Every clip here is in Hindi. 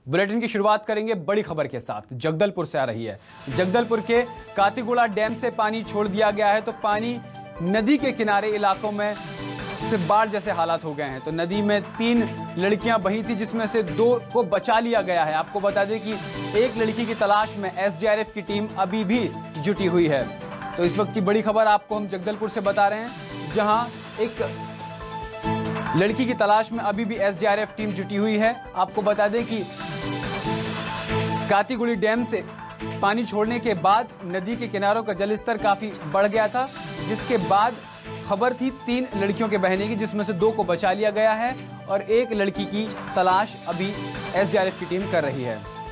बुलेटिन की शुरुआत करेंगे बड़ी खबर के साथ। जगदलपुर से आ रही है। जगदलपुर के कातीगुड़ा डैम से पानी छोड़ दिया गया है, तो पानी नदी के किनारे इलाकों में सिर्फ बाढ़ जैसे हालात हो गए हैं। तो नदी में 3 लड़कियां बही थी, जिसमें से 2 को बचा लिया गया है। आपको बता दें कि एक लड़की की तलाश में एसडीआरएफ की टीम अभी भी जुटी हुई है। तो इस वक्त की बड़ी खबर आपको हम जगदलपुर से बता रहे हैं, जहां एक लड़की की तलाश में अभी भी एसडीआरएफ टीम जुटी हुई है। आपको बता दें कि कातीगुड़ी डैम से पानी छोड़ने के बाद नदी के किनारों का जलस्तर काफी बढ़ गया था, जिसके बाद खबर थी 3 लड़कियों के बहने की, जिसमें से 2 को बचा लिया गया है और एक लड़की की तलाश अभी एसडीआरएफ की टीम कर रही है।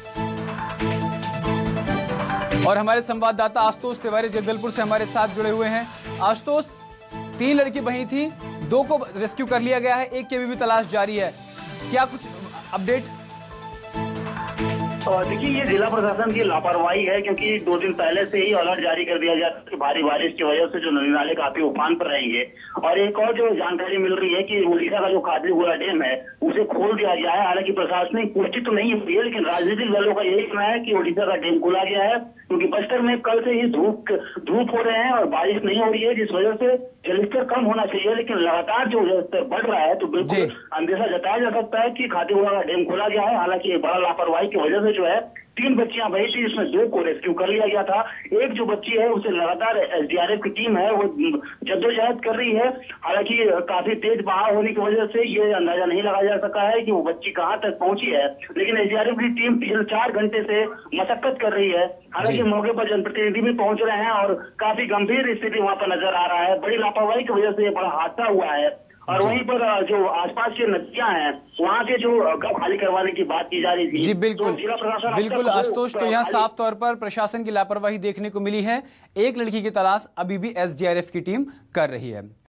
और हमारे संवाददाता आशुतोष तिवारी जगदलपुर से हमारे साथ जुड़े हुए हैं। आशुतोष, 3 लड़की बही थी, 2 को रेस्क्यू कर लिया गया है, एक की अभी भी तलाश जारी है, क्या कुछ अपडेट? देखिए, ये जिला प्रशासन की लापरवाही है, क्योंकि 2 दिन पहले से ही अलर्ट जारी कर दिया गया कि भारी बारिश की वजह से जो नदी नाले काफी उफान पर रहेंगे। और एक और जो जानकारी मिल रही है कि उड़ीसा का जो कातीगुड़ा डैम है उसे खोल दिया गया है। हालांकि प्रशासनिक पुष्टि तो नहीं हुई है, लेकिन राजनीतिक दलों का यही कहना है कि उड़ीसा का डैम खोला गया है, क्योंकि बस्तर में कल से ही धूप हो रहे हैं और बारिश नहीं हो रही है, जिस वजह से जलस्तर कम होना चाहिए, लेकिन लगातार जो जलस्तर बढ़ रहा है, तो बिल्कुल अंदेशा जताया जा सकता है कि कातीगुड़ा का डैम खोला गया है। हालांकि बड़ा लापरवाही की वजह से जो है 3 बच्चियां बही थी, जिसमें 2 को रेस्क्यू कर लिया गया था। एक जो बच्ची है उसे लगातार एसडीआरएफ की टीम है वो जद्दोजहद कर रही है। हालांकि काफी तेज बहाव होने की वजह से ये अंदाजा नहीं लगाया जा सका है कि वो बच्ची कहां तक पहुंची है, लेकिन एसडीआरएफ की टीम पिछले 4 घंटे से मशक्कत कर रही है। हालांकि मौके पर जनप्रतिनिधि भी पहुंच रहे हैं और काफी गंभीर स्थिति वहां पर नजर आ रहा है। बड़ी लापरवाही की वजह से ये बड़ा हादसा हुआ है। और वहीं पर जो आसपास की नदियां हैं वहां के जो गांव खाली करवाने की बात की जा रही थी। जी बिल्कुल, तो जिला प्रशासन बिल्कुल आशुतोष, तो यहाँ साफ तौर पर प्रशासन की लापरवाही देखने को मिली है। एक लड़की की तलाश अभी भी एसडीआरएफ की टीम कर रही है।